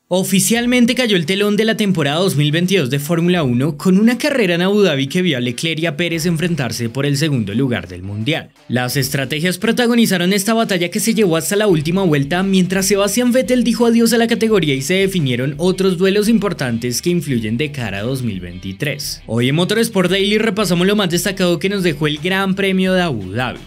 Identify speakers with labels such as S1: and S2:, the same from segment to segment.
S1: Oficialmente cayó el telón de la temporada 2022 de Fórmula 1 con una carrera en Abu Dhabi que vio a Leclerc y a Pérez enfrentarse por el segundo lugar del mundial. Las estrategias protagonizaron esta batalla que se llevó hasta la última vuelta, mientras Sebastian Vettel dijo adiós a la categoría y se definieron otros duelos importantes que influyen de cara a 2023. Hoy en Motorsport Daily repasamos lo más destacado que nos dejó el Gran Premio de Abu Dhabi.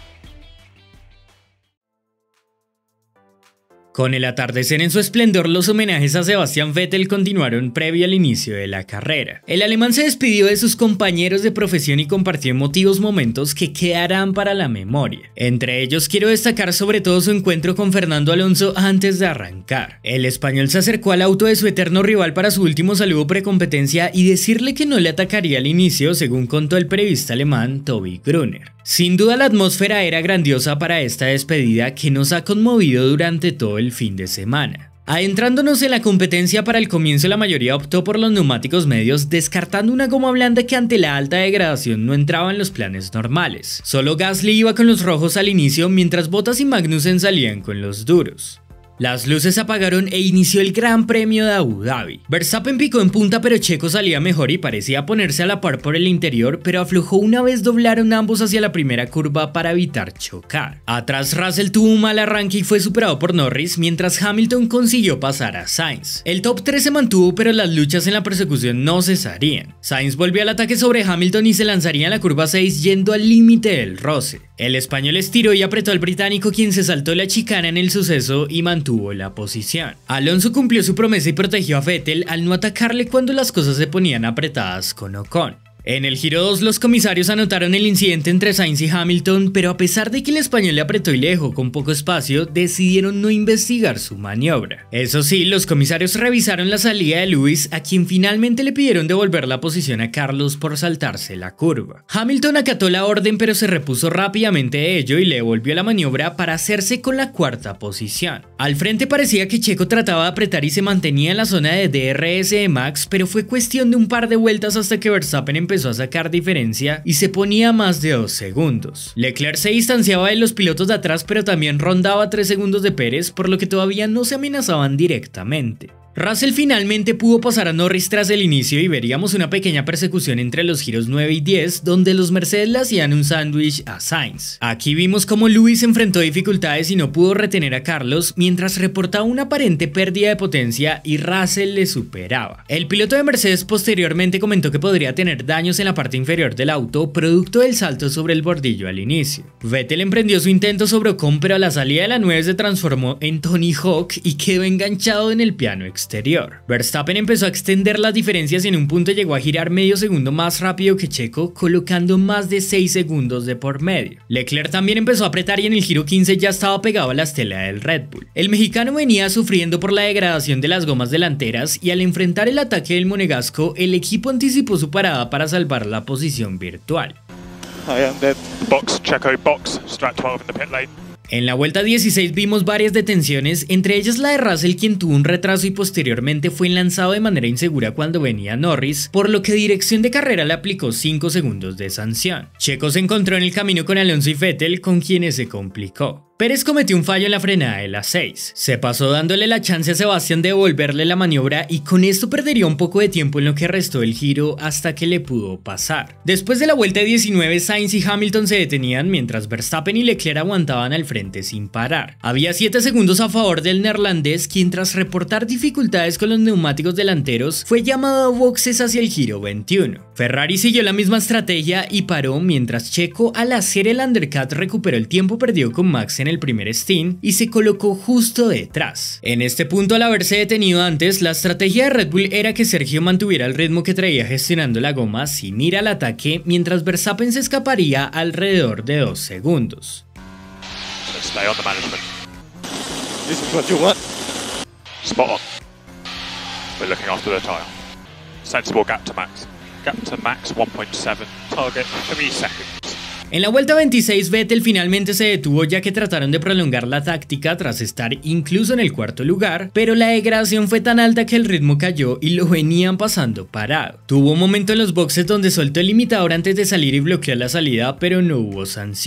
S1: Con el atardecer en su esplendor, los homenajes a Sebastian Vettel continuaron previo al inicio de la carrera. El alemán se despidió de sus compañeros de profesión y compartió emotivos momentos que quedarán para la memoria. Entre ellos quiero destacar sobre todo su encuentro con Fernando Alonso antes de arrancar. El español se acercó al auto de su eterno rival para su último saludo precompetencia y decirle que no le atacaría al inicio, según contó el periodista alemán Tobi Grüner. Sin duda la atmósfera era grandiosa para esta despedida que nos ha conmovido durante todo el fin de semana. Adentrándonos en la competencia, para el comienzo la mayoría optó por los neumáticos medios, descartando una goma blanda que ante la alta degradación no entraba en los planes normales. Solo Gasly iba con los rojos al inicio, mientras Bottas y Magnussen salían con los duros. Las luces se apagaron e inició el Gran Premio de Abu Dhabi. Verstappen picó en punta, pero Checo salía mejor y parecía ponerse a la par por el interior, pero aflojó una vez doblaron ambos hacia la primera curva para evitar chocar. Atrás Russell tuvo un mal arranque y fue superado por Norris, mientras Hamilton consiguió pasar a Sainz. El top 3 se mantuvo, pero las luchas en la persecución no cesarían. Sainz volvió al ataque sobre Hamilton y se lanzaría en la curva 6 yendo al límite del roce. El español estiró y apretó al británico, quien se saltó la chicana en el suceso y mantuvo la posición. Alonso cumplió su promesa y protegió a Vettel al no atacarle cuando las cosas se ponían apretadas con Ocon. En el giro 2 los comisarios anotaron el incidente entre Sainz y Hamilton, pero a pesar de que el español le apretó y le dejó con poco espacio, decidieron no investigar su maniobra. Eso sí, los comisarios revisaron la salida de Lewis, a quien finalmente le pidieron devolver la posición a Carlos por saltarse la curva. Hamilton acató la orden, pero se repuso rápidamente de ello y le devolvió la maniobra para hacerse con la cuarta posición. Al frente parecía que Checo trataba de apretar y se mantenía en la zona de DRS de Max, pero fue cuestión de un par de vueltas hasta que Verstappen empezó a sacar diferencia y se ponía a más de 2 segundos. Leclerc se distanciaba de los pilotos de atrás, pero también rondaba 3 segundos de Pérez, por lo que todavía no se amenazaban directamente. Russell finalmente pudo pasar a Norris tras el inicio y veríamos una pequeña persecución entre los giros 9 y 10, donde los Mercedes le hacían un sándwich a Sainz. Aquí vimos cómo Lewis enfrentó dificultades y no pudo retener a Carlos, mientras reportaba una aparente pérdida de potencia y Russell le superaba. El piloto de Mercedes posteriormente comentó que podría tener daños en la parte inferior del auto, producto del salto sobre el bordillo al inicio. Vettel emprendió su intento sobre Ocon, pero a la salida de la 9 se transformó en Tony Hawk y quedó enganchado en el piano exterior. Verstappen empezó a extender las diferencias y en un punto llegó a girar medio segundo más rápido que Checo, colocando más de 6 segundos de por medio. Leclerc también empezó a apretar y en el giro 15 ya estaba pegado a la estela del Red Bull. El mexicano venía sufriendo por la degradación de las gomas delanteras y al enfrentar el ataque del monegasco, el equipo anticipó su parada para salvar la posición virtual. En la vuelta 16 vimos varias detenciones, entre ellas la de Russell, quien tuvo un retraso y posteriormente fue lanzado de manera insegura cuando venía Norris, por lo que dirección de carrera le aplicó 5 segundos de sanción. Checo se encontró en el camino con Alonso y Vettel, con quienes se complicó. Pérez cometió un fallo en la frenada de la 6. Se pasó dándole la chance a Sebastián de devolverle la maniobra y con esto perdería un poco de tiempo en lo que restó el giro hasta que le pudo pasar. Después de la vuelta 19, Sainz y Hamilton se detenían mientras Verstappen y Leclerc aguantaban al frente sin parar. Había 7 segundos a favor del neerlandés, quien tras reportar dificultades con los neumáticos delanteros fue llamado a boxes hacia el giro 21. Ferrari siguió la misma estrategia y paró, mientras Checo al hacer el undercut recuperó el tiempo perdido con Max en el primer stint y se colocó justo detrás. En este punto, al haberse detenido antes, la estrategia de Red Bull era que Sergio mantuviera el ritmo que traía gestionando la goma sin ir al ataque, mientras Verstappen se escaparía alrededor de 2 segundos.
S2: Spot on. We're looking after the tyre. Sensible gap to Max. Gap to Max 1.7. Target 3 seconds.
S1: En la vuelta 26 Vettel finalmente se detuvo, ya que trataron de prolongar la táctica tras estar incluso en el cuarto lugar, pero la degradación fue tan alta que el ritmo cayó y lo venían pasando parado. Tuvo un momento en los boxes donde soltó el limitador antes de salir y bloqueó la salida, pero no hubo sanción.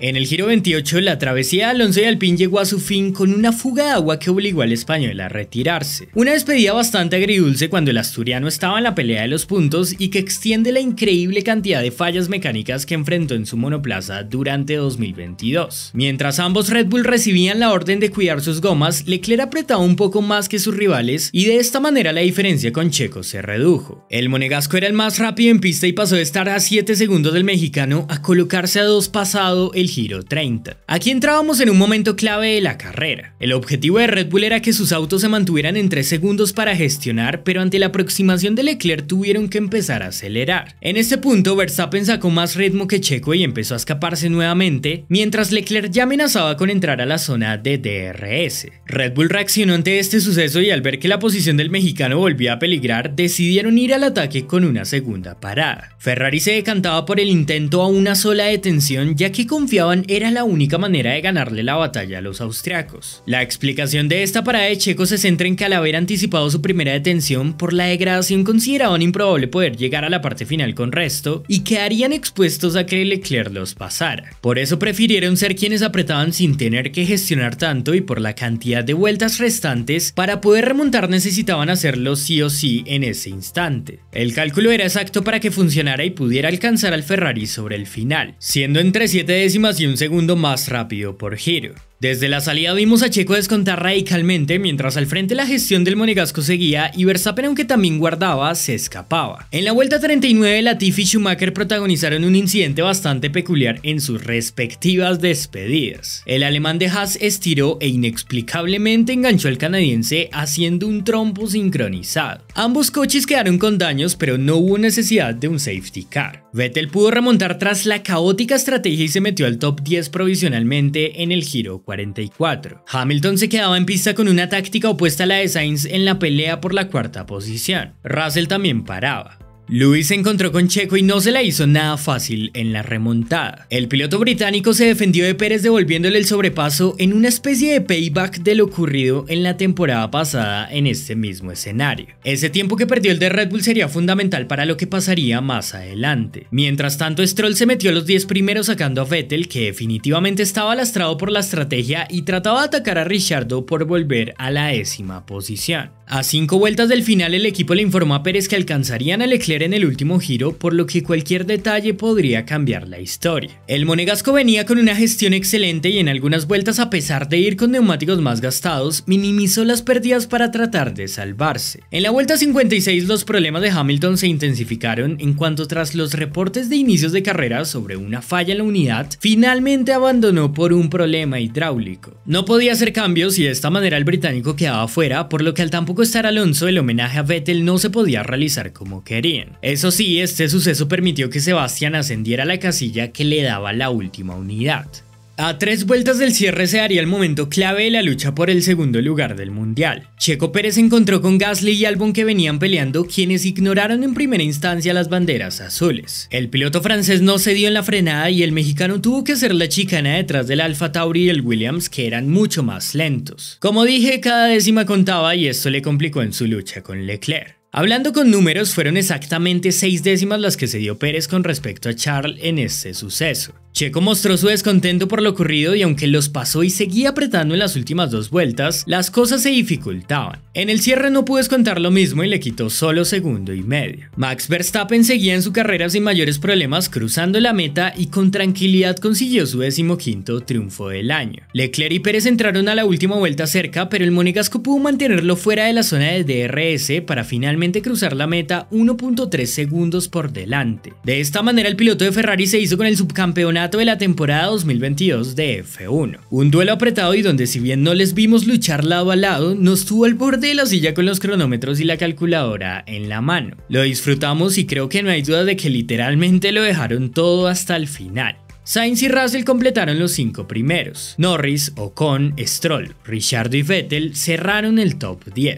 S1: En el Giro 28, la travesía de Alonso y Alpine llegó a su fin con una fuga de agua que obligó al español a retirarse. Una despedida bastante agridulce cuando el asturiano estaba en la pelea de los puntos y que extiende la increíble cantidad de fallas mecánicas que enfrentó en su monoplaza durante 2022. Mientras ambos Red Bull recibían la orden de cuidar sus gomas, Leclerc apretaba un poco más que sus rivales y de esta manera la diferencia con Checo se redujo. El monegasco era el más rápido en pista y pasó de estar a 7 segundos del mexicano a colocarse a 2 pasado el Giro 30. Aquí entrábamos en un momento clave de la carrera. El objetivo de Red Bull era que sus autos se mantuvieran en 3 segundos para gestionar, pero ante la aproximación de Leclerc tuvieron que empezar a acelerar. En este punto Verstappen sacó más ritmo que Checo y empezó a escaparse nuevamente, mientras Leclerc ya amenazaba con entrar a la zona de DRS. Red Bull reaccionó ante este suceso y al ver que la posición del mexicano volvía a peligrar, decidieron ir al ataque con una segunda parada. Ferrari se decantaba por el intento a una sola detención, ya que confiaban era la única manera de ganarle la batalla a los austriacos. La explicación de esta parada de Checo se centra en que al haber anticipado su primera detención por la degradación consideraban improbable poder llegar a la parte final con resto y quedarían expuestos a que Leclerc los pasara. Por eso prefirieron ser quienes apretaban sin tener que gestionar tanto y por la cantidad de vueltas restantes para poder remontar necesitaban hacerlo sí o sí en ese instante. El cálculo era exacto para que funcionara y pudiera alcanzar al Ferrari sobre el final, siendo entre 7 décimas y un segundo más rápido por giro. Desde la salida vimos a Checo descontar radicalmente, mientras al frente la gestión del monegasco seguía y Verstappen, aunque también guardaba, se escapaba. En la vuelta 39, Latifi y Schumacher protagonizaron un incidente bastante peculiar en sus respectivas despedidas. El alemán de Haas estiró e inexplicablemente enganchó al canadiense haciendo un trompo sincronizado. Ambos coches quedaron con daños, pero no hubo necesidad de un safety car. Vettel pudo remontar tras la caótica estrategia y se metió al top 10 provisionalmente en el Giro 44. Hamilton se quedaba en pista con una táctica opuesta a la de Sainz en la pelea por la cuarta posición. Russell también paraba. Lewis se encontró con Checo y no se la hizo nada fácil en la remontada. El piloto británico se defendió de Pérez devolviéndole el sobrepaso en una especie de payback de lo ocurrido en la temporada pasada en este mismo escenario. Ese tiempo que perdió el de Red Bull sería fundamental para lo que pasaría más adelante. Mientras tanto, Stroll se metió a los 10 primeros sacando a Vettel, que definitivamente estaba lastrado por la estrategia y trataba de atacar a Ricciardo por volver a la 10ª posición. A 5 vueltas del final, el equipo le informó a Pérez que alcanzarían a Leclerc en el último giro, por lo que cualquier detalle podría cambiar la historia. El monegasco venía con una gestión excelente y en algunas vueltas, a pesar de ir con neumáticos más gastados, minimizó las pérdidas para tratar de salvarse. En la vuelta 56 los problemas de Hamilton se intensificaron en cuanto, tras los reportes de inicios de carrera sobre una falla en la unidad, finalmente abandonó por un problema hidráulico. No podía hacer cambios y de esta manera el británico quedaba fuera, por lo que al tampoco estar Alonso, el homenaje a Vettel no se podía realizar como querían. Eso sí, este suceso permitió que Sebastián ascendiera a la casilla que le daba la última unidad. A 3 vueltas del cierre se daría el momento clave de la lucha por el segundo lugar del mundial. Checo Pérez se encontró con Gasly y Albon, que venían peleando, quienes ignoraron en primera instancia las banderas azules. El piloto francés no cedió en la frenada y el mexicano tuvo que hacer la chicana detrás del Alfa Tauri y el Williams, que eran mucho más lentos. Como dije, cada décima contaba y esto le complicó en su lucha con Leclerc. Hablando con números, fueron exactamente 6 décimas las que se dio Pérez con respecto a Charles en este suceso. Checo mostró su descontento por lo ocurrido y aunque los pasó y seguía apretando en las últimas 2 vueltas, las cosas se dificultaban. En el cierre no pudo descontar lo mismo y le quitó solo 1,5 segundos. Max Verstappen seguía en su carrera sin mayores problemas, cruzando la meta y con tranquilidad consiguió su 15º triunfo del año. Leclerc y Pérez entraron a la última vuelta cerca, pero el monegasco pudo mantenerlo fuera de la zona de DRS para finalmente cruzar la meta 1,3 segundos por delante. De esta manera el piloto de Ferrari se hizo con el subcampeonato de la temporada 2022 de F1. Un duelo apretado y donde, si bien no les vimos luchar lado a lado, nos tuvo al borde de la silla con los cronómetros y la calculadora en la mano. Lo disfrutamos y creo que no hay duda de que literalmente lo dejaron todo hasta el final. Sainz y Russell completaron los 5 primeros. Norris, Ocon, Stroll, Ricciardo y Vettel cerraron el top 10.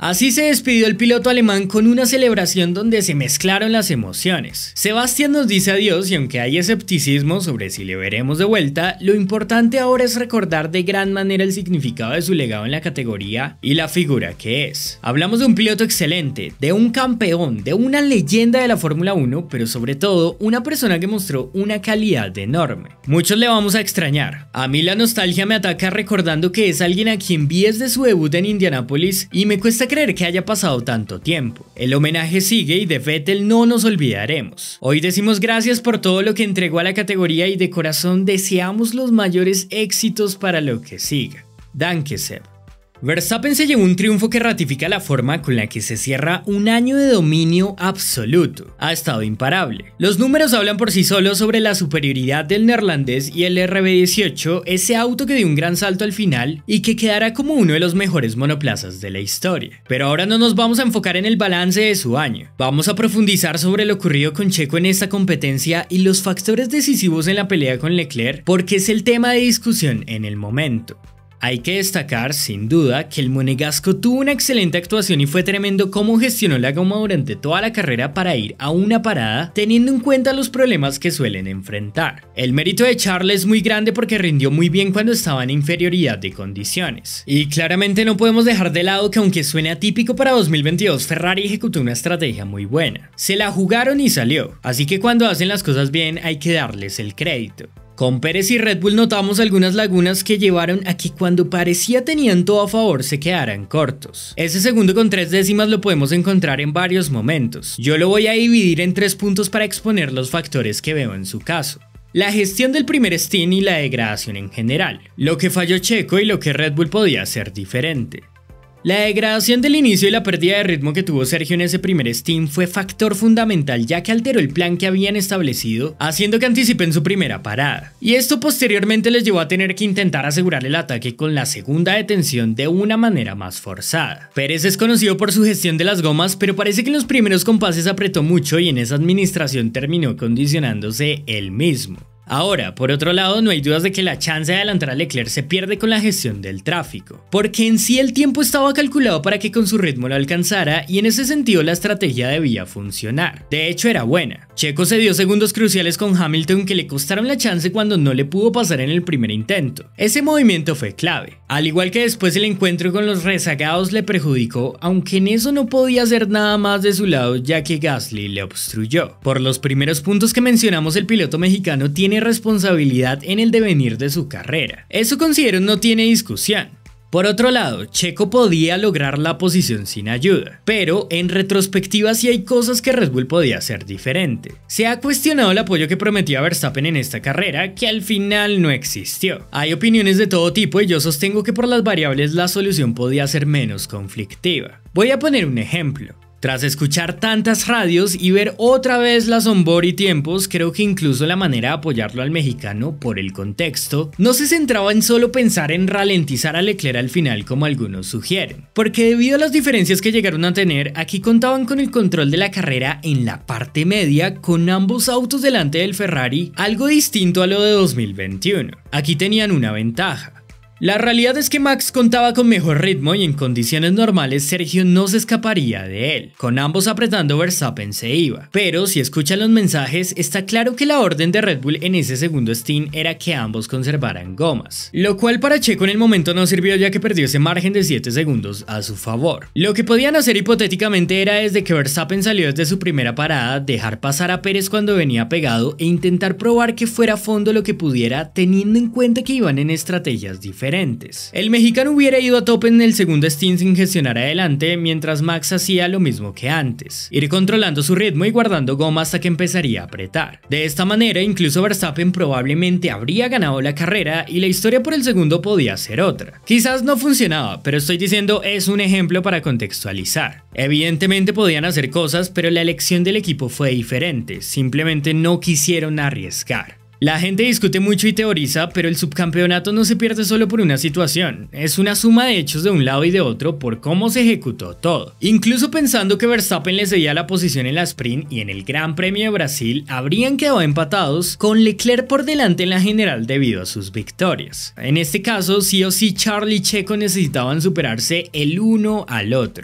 S1: Así se despidió el piloto alemán con una celebración donde se mezclaron las emociones. Sebastián nos dice adiós y aunque hay escepticismo sobre si le veremos de vuelta, lo importante ahora es recordar de gran manera el significado de su legado en la categoría y la figura que es. Hablamos de un piloto excelente, de un campeón, de una leyenda de la Fórmula 1, pero sobre todo una persona que mostró una calidad enorme. Muchos le vamos a extrañar. A mí la nostalgia me ataca recordando que es alguien a quien vi desde su debut en Indianápolis y me cuesta creer que haya pasado tanto tiempo. El homenaje sigue y de Vettel no nos olvidaremos. Hoy decimos gracias por todo lo que entregó a la categoría y de corazón deseamos los mayores éxitos para lo que siga. Danke Seb. Verstappen se llevó un triunfo que ratifica la forma con la que se cierra un año de dominio absoluto. Ha estado imparable. Los números hablan por sí solos sobre la superioridad del neerlandés y el RB18, ese auto que dio un gran salto al final y que quedará como uno de los mejores monoplazas de la historia. Pero ahora no nos vamos a enfocar en el balance de su año. Vamos a profundizar sobre lo ocurrido con Checo en esta competencia y los factores decisivos en la pelea con Leclerc, porque es el tema de discusión en el momento. Hay que destacar, sin duda, que el monegasco tuvo una excelente actuación y fue tremendo cómo gestionó la goma durante toda la carrera para ir a una parada, teniendo en cuenta los problemas que suelen enfrentar. El mérito de Charles es muy grande porque rindió muy bien cuando estaba en inferioridad de condiciones. Y claramente no podemos dejar de lado que aunque suene atípico para 2022, Ferrari ejecutó una estrategia muy buena. Se la jugaron y salió, así que cuando hacen las cosas bien hay que darles el crédito. Con Pérez y Red Bull notamos algunas lagunas que llevaron a que cuando parecía tenían todo a favor se quedaran cortos. Ese segundo con 3 décimas lo podemos encontrar en varios momentos. Yo lo voy a dividir en 3 puntos para exponer los factores que veo en su caso. La gestión del primer stint y la degradación en general, lo que falló Checo y lo que Red Bull podía hacer diferente. La degradación del inicio y la pérdida de ritmo que tuvo Sergio en ese primer stint fue factor fundamental ya que alteró el plan que habían establecido, haciendo que anticipen su primera parada. Y esto posteriormente les llevó a tener que intentar asegurar el ataque con la segunda detención de una manera más forzada. Pérez es conocido por su gestión de las gomas, pero parece que en los primeros compases apretó mucho y en esa administración terminó condicionándose él mismo. Ahora, por otro lado, no hay dudas de que la chance de adelantar a Leclerc se pierde con la gestión del tráfico, porque en sí el tiempo estaba calculado para que con su ritmo lo alcanzara y en ese sentido la estrategia debía funcionar. De hecho era buena. Checo se dio segundos cruciales con Hamilton que le costaron la chance cuando no le pudo pasar en el primer intento. Ese movimiento fue clave. Al igual que después el encuentro con los rezagados le perjudicó, aunque en eso no podía hacer nada más de su lado ya que Gasly le obstruyó. Por los primeros puntos que mencionamos, el piloto mexicano tiene responsabilidad en el devenir de su carrera. Eso considero no tiene discusión. Por otro lado, Checo podía lograr la posición sin ayuda, pero en retrospectiva sí hay cosas que Red Bull podía hacer diferente. Se ha cuestionado el apoyo que prometía Verstappen en esta carrera, que al final no existió. Hay opiniones de todo tipo y yo sostengo que por las variables la solución podía ser menos conflictiva. Voy a poner un ejemplo. Tras escuchar tantas radios y ver otra vez las onboard y tiempos, creo que incluso la manera de apoyarlo al mexicano, por el contexto, no se centraba en solo pensar en ralentizar a Leclerc al final como algunos sugieren, porque debido a las diferencias que llegaron a tener, aquí contaban con el control de la carrera en la parte media con ambos autos delante del Ferrari, algo distinto a lo de 2021. Aquí tenían una ventaja. La realidad es que Max contaba con mejor ritmo y en condiciones normales Sergio no se escaparía de él. Con ambos apretando, Verstappen se iba. Pero si escuchan los mensajes, está claro que la orden de Red Bull en ese segundo stint era que ambos conservaran gomas. Lo cual para Checo en el momento no sirvió ya que perdió ese margen de 7 segundos a su favor. Lo que podían hacer hipotéticamente era desde que Verstappen salió desde su primera parada, dejar pasar a Pérez cuando venía pegado e intentar probar que fuera a fondo lo que pudiera teniendo en cuenta que iban en estrategias diferentes. El mexicano hubiera ido a tope en el segundo stint sin gestionar adelante, mientras Max hacía lo mismo que antes, ir controlando su ritmo y guardando goma hasta que empezaría a apretar. De esta manera, incluso Verstappen probablemente habría ganado la carrera y la historia por el segundo podía ser otra. Quizás no funcionaba, pero estoy diciendo es un ejemplo para contextualizar. Evidentemente podían hacer cosas, pero la elección del equipo fue diferente, simplemente no quisieron arriesgar. La gente discute mucho y teoriza, pero el subcampeonato no se pierde solo por una situación, es una suma de hechos de un lado y de otro por cómo se ejecutó todo. Incluso pensando que Verstappen le cedía la posición en la sprint y en el Gran Premio de Brasil habrían quedado empatados con Leclerc por delante en la general debido a sus victorias. En este caso sí o sí Charles y Checo necesitaban superarse el uno al otro.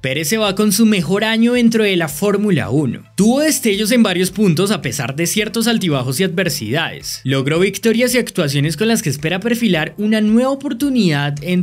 S1: Pérez se va con su mejor año dentro de la Fórmula 1. Tuvo destellos en varios puntos a pesar de ciertos altibajos y adversidades. Logró victorias y actuaciones con las que espera perfilar una nueva oportunidad en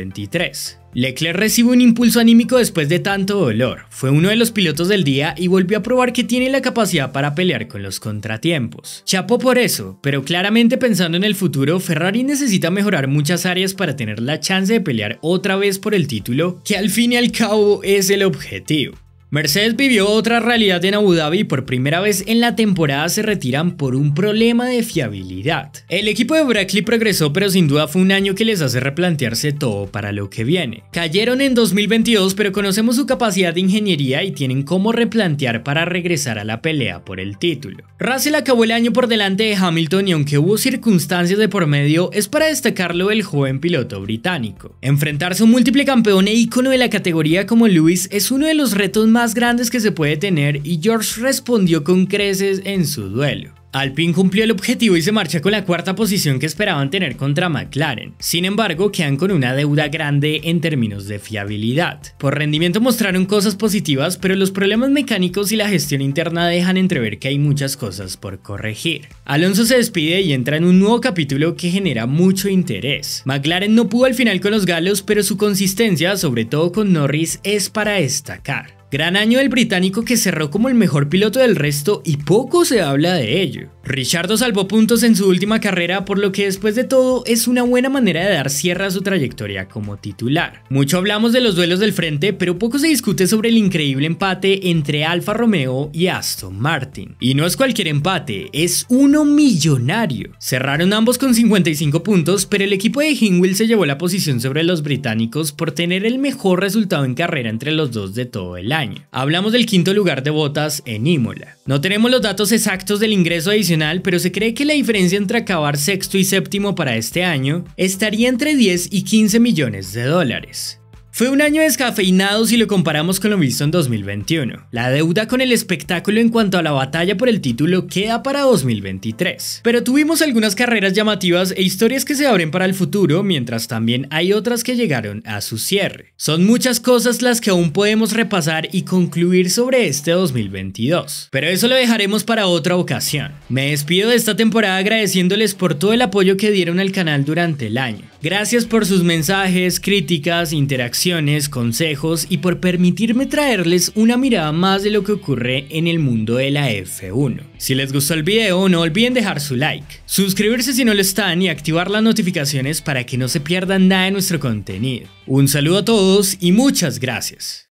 S1: 2023. Leclerc recibe un impulso anímico después de tanto dolor, fue uno de los pilotos del día y volvió a probar que tiene la capacidad para pelear con los contratiempos. Chapó por eso, pero claramente pensando en el futuro, Ferrari necesita mejorar muchas áreas para tener la chance de pelear otra vez por el título, que al fin y al cabo es el objetivo. Mercedes vivió otra realidad en Abu Dhabi y por primera vez en la temporada se retiran por un problema de fiabilidad. El equipo de Brackley progresó, pero sin duda fue un año que les hace replantearse todo para lo que viene. Cayeron en 2022, pero conocemos su capacidad de ingeniería y tienen cómo replantear para regresar a la pelea por el título. Russell acabó el año por delante de Hamilton y aunque hubo circunstancias de por medio, es para destacarlo del joven piloto británico. Enfrentarse a un múltiple campeón e ícono de la categoría como Lewis es uno de los retos más grandes que se puede tener y George respondió con creces en su duelo. Alpine cumplió el objetivo y se marcha con la cuarta posición que esperaban tener contra McLaren. Sin embargo, quedan con una deuda grande en términos de fiabilidad. Por rendimiento mostraron cosas positivas, pero los problemas mecánicos y la gestión interna dejan entrever que hay muchas cosas por corregir. Alonso se despide y entra en un nuevo capítulo que genera mucho interés. McLaren no pudo al final con los galos, pero su consistencia, sobre todo con Norris, es para destacar. Gran año del británico que cerró como el mejor piloto del resto y poco se habla de ello. Ricciardo salvó puntos en su última carrera, por lo que después de todo es una buena manera de dar cierre a su trayectoria como titular. Mucho hablamos de los duelos del frente, pero poco se discute sobre el increíble empate entre Alfa Romeo y Aston Martin. Y no es cualquier empate, es uno millonario. Cerraron ambos con 55 puntos, pero el equipo de Hinwil se llevó la posición sobre los británicos por tener el mejor resultado en carrera entre los dos de todo el año. Hablamos del quinto lugar de Bottas en Imola. No tenemos los datos exactos del ingreso adicional, pero se cree que la diferencia entre acabar sexto y séptimo para este año estaría entre 10 y 15 millones de dólares. Fue un año descafeinado si lo comparamos con lo visto en 2021. La deuda con el espectáculo en cuanto a la batalla por el título queda para 2023. Pero tuvimos algunas carreras llamativas e historias que se abren para el futuro, mientras también hay otras que llegaron a su cierre. Son muchas cosas las que aún podemos repasar y concluir sobre este 2022. Pero eso lo dejaremos para otra ocasión. Me despido de esta temporada agradeciéndoles por todo el apoyo que dieron al canal durante el año. Gracias por sus mensajes, críticas, interacciones, consejos y por permitirme traerles una mirada más de lo que ocurre en el mundo de la F1. Si les gustó el video, no olviden dejar su like, suscribirse si no lo están y activar las notificaciones para que no se pierdan nada de nuestro contenido. Un saludo a todos y muchas gracias.